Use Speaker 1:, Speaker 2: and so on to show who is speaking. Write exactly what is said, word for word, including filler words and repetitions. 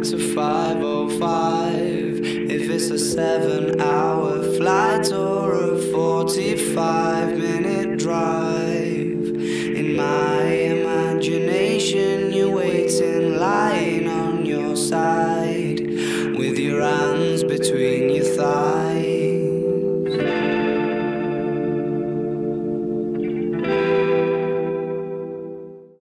Speaker 1: to five oh five. If it's a seven hour flight or a forty-five minute drive, in my imagination you're waiting, lying on your side, with your hands between